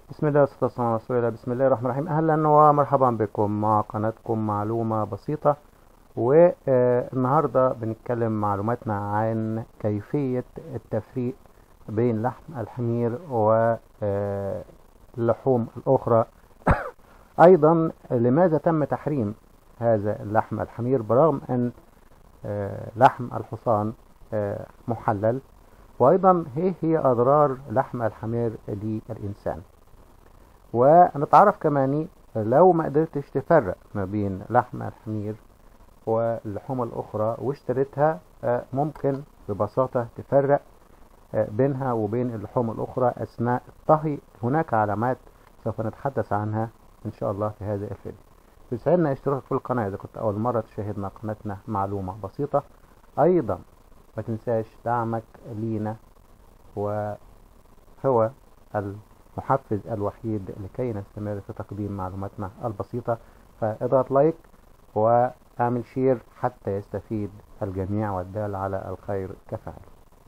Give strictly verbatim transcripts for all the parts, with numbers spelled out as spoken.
بسم الله والصلاة والسلام على رسول الله. بسم الله الرحمن الرحيم. أهلا ومرحبا بكم مع قناتكم معلومة بسيطة. والنهاردة بنتكلم معلوماتنا عن كيفية التفريق بين لحم الحمير واللحوم الأخرى. أيضا لماذا تم تحريم هذا اللحم الحمير برغم أن لحم الحصان محلل، وأيضا ايه هي أضرار لحم الحمير للإنسان. ونتعرف كمان لو ما قدرتش تفرق ما بين لحم الحمير واللحوم الأخرى واشتريتها، ممكن ببساطة تفرق بينها وبين اللحوم الأخرى أثناء الطهي. هناك علامات سوف نتحدث عنها إن شاء الله في هذا الفيديو. يسعدنا اشتراك في القناة إذا كنت أول مرة تشاهدنا قناتنا معلومة بسيطة. أيضا ما تنساش دعمك لينا، وهو المحفز الوحيد لكي نستمر في تقديم معلوماتنا البسيطة. فاضغط لايك واعمل شير حتى يستفيد الجميع والدال على الخير كفاعل.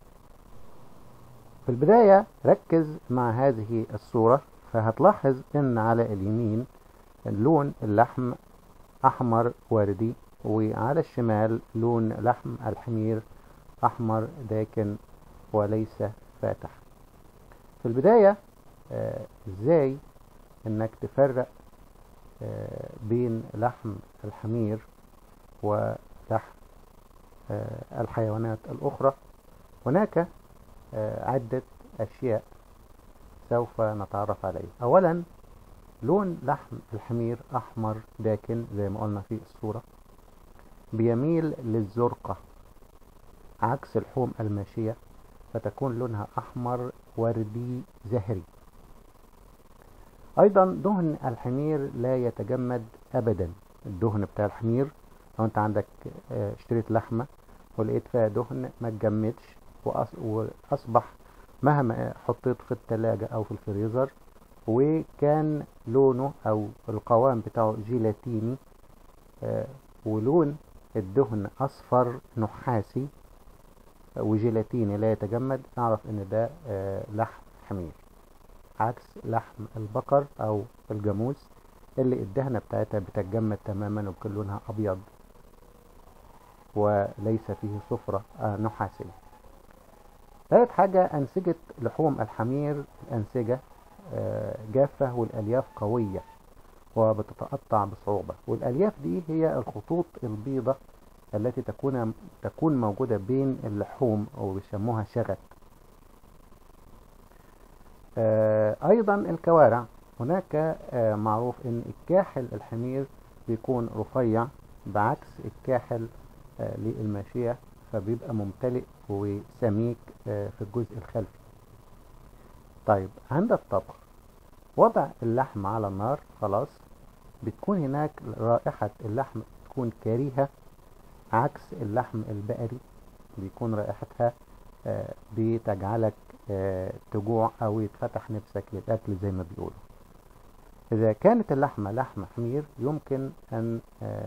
في البداية ركز مع هذه الصورة، فهتلاحظ ان على اليمين لون اللحم احمر وردي، وعلى الشمال لون لحم الحمير احمر داكن وليس فاتح. في البداية آه ازاي انك تفرق آه بين لحم الحمير ولحم آه الحيوانات الاخرى. هناك آه عدة اشياء سوف نتعرف عليها. اولا، لون لحم الحمير احمر داكن زي ما قلنا في الصورة، بيميل للزرقة عكس لحوم الماشية فتكون لونها احمر وردي زهري. ايضا دهن الحمير لا يتجمد ابدا. الدهن بتاع الحمير لو انت عندك اشتريت لحمة ولقيت فيها دهن ما تجمدش واصبح مهما حطيت في الثلاجة او في الفريزر وكان لونه او القوام بتاعه جيلاتيني ولون الدهن اصفر نحاسي وجيلاتيني لا يتجمد، نعرف ان ده لحم حمير، عكس لحم البقر او الجاموس اللي الدهنة بتاعتها بتتجمد تماما وبكل لونها ابيض وليس فيه صفرة نحاسية. ثالث حاجة، انسجة لحوم الحمير الانسجة جافة والالياف قوية وبتتقطع بصعوبة، والالياف دي هي الخطوط البيضة التي تكون تكون موجودة بين اللحوم وبيسموها شغف. ايضا الكوارع، هناك معروف ان الكاحل الحمير بيكون رفيع بعكس الكاحل للماشية فبيبقى ممتلئ وسميك في الجزء الخلفي. طيب عند الطبخ، وضع اللحم على النار خلاص بتكون هناك رائحة اللحم تكون كريهة عكس اللحم البقري بيكون رائحتها بتجعلك تجوع او يتفتح نفسك للاكل زي ما بيقولوا. اذا كانت اللحمة لحم حمير يمكن ان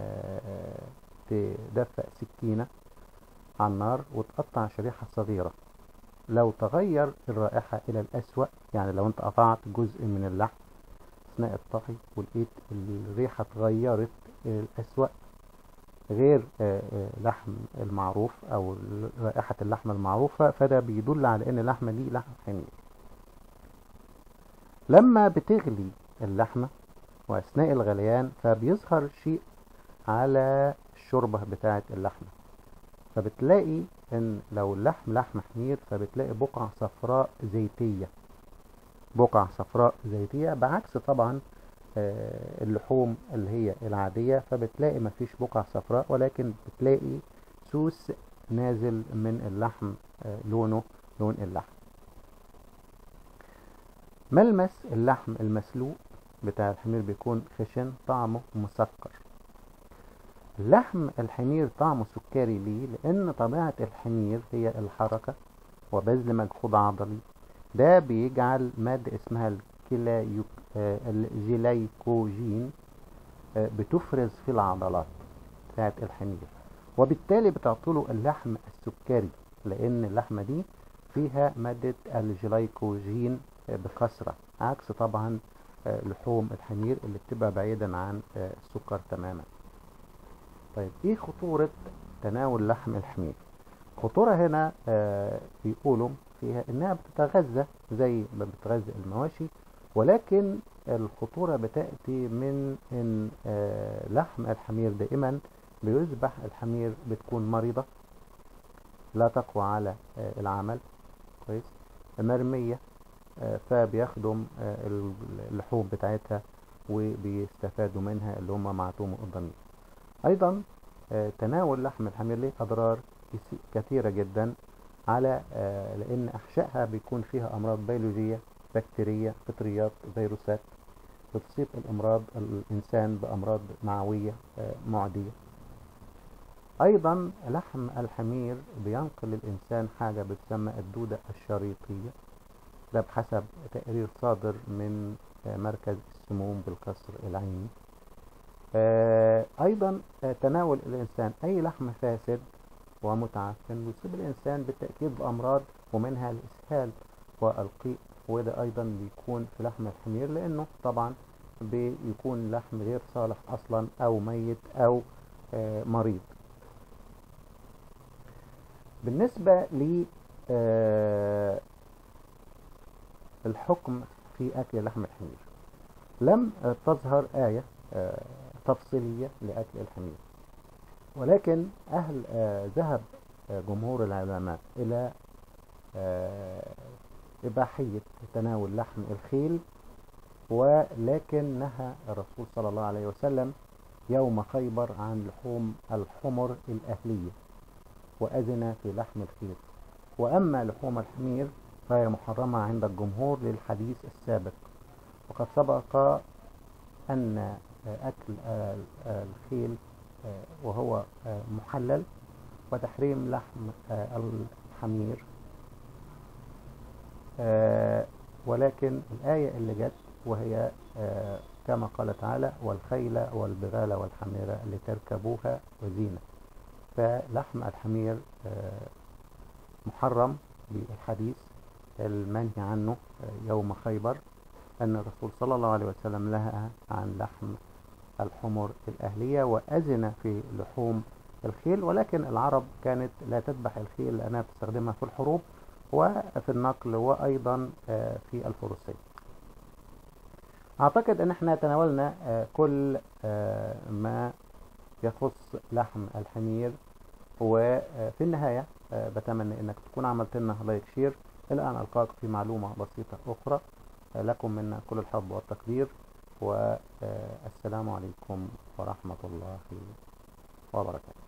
تدفق سكينة على النار وتقطع شريحة صغيرة. لو تغير الرائحة الى الاسوأ، يعني لو انت قطعت جزء من اللحم اثناء الطهي ولقيت الريحة اتغيرت الى الاسوأ غير لحم المعروف او رائحة اللحمة المعروفة، فده بيدل على ان اللحمة دي لحم حمير. لما بتغلي اللحمة واثناء الغليان فبيظهر شيء على الشوربة بتاعة اللحمة، فبتلاقي ان لو اللحم لحم حمير فبتلاقي بقع صفراء زيتية، بقع صفراء زيتية بعكس طبعا اللحوم اللي هي العادية فبتلاقي مفيش بقع صفراء، ولكن بتلاقي سوس نازل من اللحم لونه لون اللحم. ملمس اللحم المسلوق بتاع الحمير بيكون خشن، طعمه مسكر. لحم الحمير طعمه سكري ليه؟ لأن طبيعة الحمير هي الحركة وبذل مجهود عضلي، ده بيجعل مادة اسمها الجلايكوجين بتفرز في العضلات بتاعت الحمير، وبالتالي بتعطله اللحم السكري، لأن اللحمة دي فيها مادة الجلايكوجين بكثرة، عكس طبعا لحوم الحمير اللي بتبقى بعيدا عن السكر تماما. طيب ايه خطورة تناول لحم الحمير؟ خطورة هنا بيقولوا فيها انها بتتغذى زي ما بتغذى المواشي، ولكن الخطورة بتأتي من ان لحم الحمير دائما بيذبح الحمير بتكون مريضة، لا تقوى على العمل كويس، مرمية، فبيخدم اللحوم بتاعتها وبيستفادوا منها اللي هم معتوم الضمير. ايضا تناول لحم الحمير له اضرار كثيرة جدا، على لان احشائها بيكون فيها امراض بيولوجية، بكتيرية، فطريات، فيروسات، بتصيب الامراض الانسان بامراض معوية معدية. ايضا لحم الحمير بينقل للانسان حاجة بتسمى الدودة الشريطية، ده بحسب تقرير صادر من مركز السموم بالقصر العيني. ايضا تناول الانسان اي لحم فاسد ومتعفن يصيب الانسان بالتأكيد بامراض، ومنها الاسهال والقيء، وده ايضا بيكون في لحم الحمير لانه طبعا بيكون لحم غير صالح اصلا او ميت او مريض. بالنسبة للحكم في اكل لحم الحمير، لم تظهر آية تفصيلية لأكل الحمير، ولكن أهل ذهب جمهور العلماء إلى إباحية تناول لحم الخيل، ولكن نهى الرسول صلى الله عليه وسلم يوم خيبر عن لحوم الحمر الأهلية، وأذن في لحم الخيل. وأما لحوم الحمير فهي محرمة عند الجمهور للحديث السابق، وقد سبق أن أكل الخيل وهو محلل، وتحريم لحم الحمير. ولكن الآية اللي جت وهي كما قال تعالى: والخيل والبغال والحمير لتركبوها وزينة، فلحم الحمير محرم بالحديث المنهي عنه يوم خيبر، أن الرسول صلى الله عليه وسلم نهى عن لحم الحمر الأهلية وأذن في لحوم الخيل. ولكن العرب كانت لا تذبح الخيل لأنها تستخدمها في الحروب وفي النقل وأيضا في الفروسية. أعتقد أن احنا تناولنا كل ما يخص لحم الحمير، وفي النهاية بتمنى أنك تكون عملت لنا لايك شير. إلى أن ألقاك في معلومة بسيطة أخرى، لكم منا كل الحب والتقدير، والسلام عليكم ورحمة الله وبركاته.